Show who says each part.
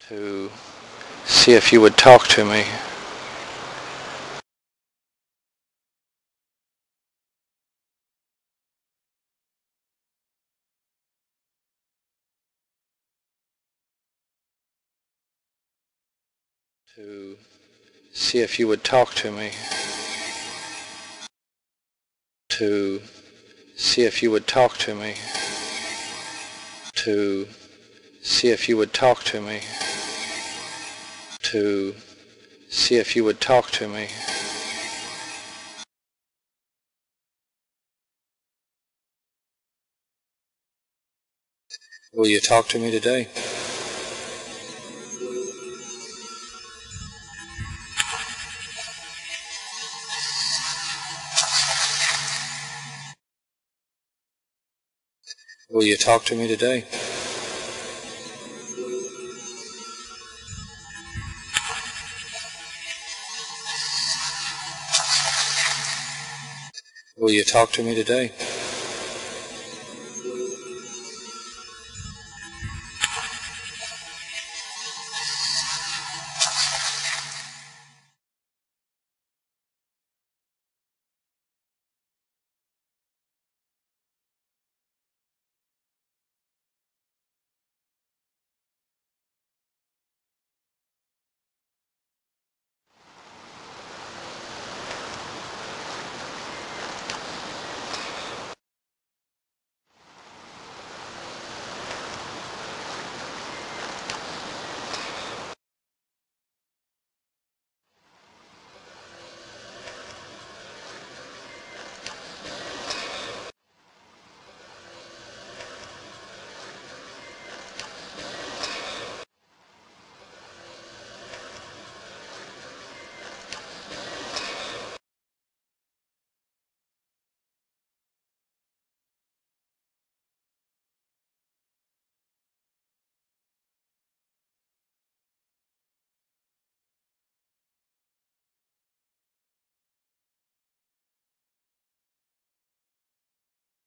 Speaker 1: to see if you would talk to me. To see if you would talk to me. To see if you would talk to me. To see if you would talk to me. To see if you would talk to me. Will you talk to me today? Will you talk to me today? Will you talk to me today?